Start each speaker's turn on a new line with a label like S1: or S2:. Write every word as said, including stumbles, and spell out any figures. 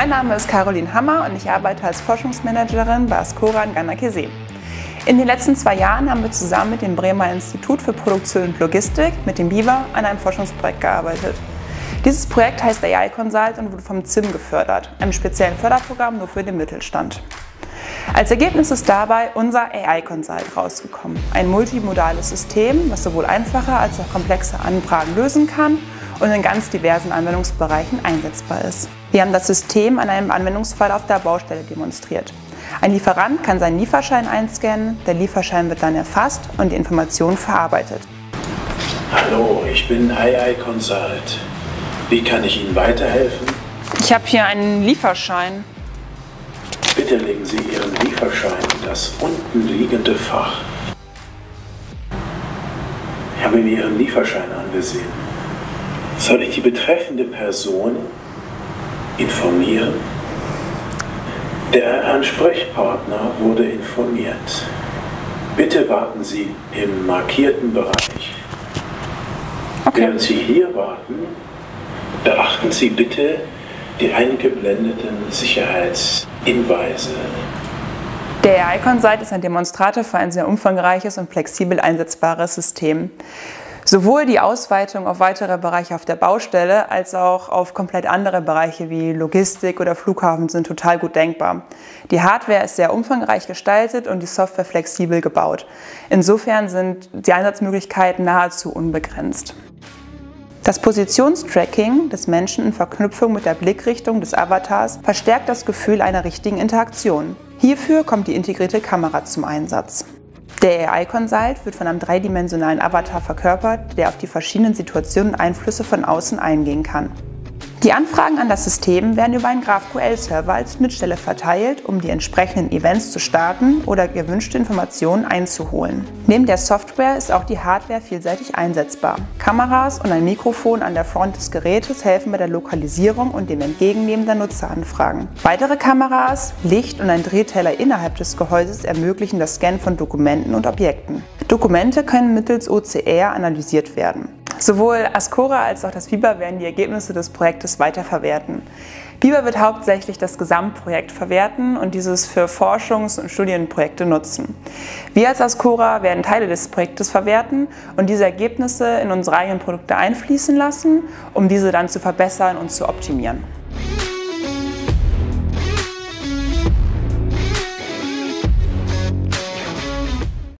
S1: Mein Name ist Caroline Hammer und ich arbeite als Forschungsmanagerin bei Ascora in Ganakesee. In den letzten zwei Jahren haben wir zusammen mit dem Bremer Institut für Produktion und Logistik, mit dem BIVA, an einem Forschungsprojekt gearbeitet. Dieses Projekt heißt A I Consult und wurde vom Z I M gefördert, einem speziellen Förderprogramm nur für den Mittelstand. Als Ergebnis ist dabei unser A I Consult rausgekommen, ein multimodales System, das sowohl einfache als auch komplexe Anfragen lösen kann und in ganz diversen Anwendungsbereichen einsetzbar ist. Wir haben das System an einem Anwendungsfall auf der Baustelle demonstriert. Ein Lieferant kann seinen Lieferschein einscannen, der Lieferschein wird dann erfasst und die Information verarbeitet.
S2: Hallo, ich bin A I Consult. Wie kann ich Ihnen weiterhelfen?
S1: Ich habe hier einen Lieferschein.
S2: Bitte legen Sie Ihren Lieferschein in das unten liegende Fach. Ich habe mir Ihren Lieferschein angesehen. Soll ich die betreffende Person informieren? Der Ansprechpartner wurde informiert. Bitte warten Sie im markierten Bereich.
S1: Okay.
S2: Während Sie hier warten, beachten Sie bitte die eingeblendeten Sicherheitshinweise.
S1: Der A I Consult ist ein Demonstrator für ein sehr umfangreiches und flexibel einsetzbares System. Sowohl die Ausweitung auf weitere Bereiche auf der Baustelle als auch auf komplett andere Bereiche wie Logistik oder Flughafen sind total gut denkbar. Die Hardware ist sehr umfangreich gestaltet und die Software flexibel gebaut. Insofern sind die Einsatzmöglichkeiten nahezu unbegrenzt. Das Positionstracking des Menschen in Verknüpfung mit der Blickrichtung des Avatars verstärkt das Gefühl einer richtigen Interaktion. Hierfür kommt die integrierte Kamera zum Einsatz. Der A I Consult wird von einem dreidimensionalen Avatar verkörpert, der auf die verschiedenen Situationen und Einflüsse von außen eingehen kann. Die Anfragen an das System werden über einen GraphQL-Server als Schnittstelle verteilt, um die entsprechenden Events zu starten oder gewünschte Informationen einzuholen. Neben der Software ist auch die Hardware vielseitig einsetzbar. Kameras und ein Mikrofon an der Front des Gerätes helfen bei der Lokalisierung und dem Entgegennehmen der Nutzeranfragen. Weitere Kameras, Licht und ein Drehteller innerhalb des Gehäuses ermöglichen das Scannen von Dokumenten und Objekten. Dokumente können mittels O C R analysiert werden. Sowohl Ascora als auch das BIVA werden die Ergebnisse des Projektes weiterverwerten. BIVA wird hauptsächlich das Gesamtprojekt verwerten und dieses für Forschungs- und Studienprojekte nutzen. Wir als Ascora werden Teile des Projektes verwerten und diese Ergebnisse in unsere eigenen Produkte einfließen lassen, um diese dann zu verbessern und zu optimieren.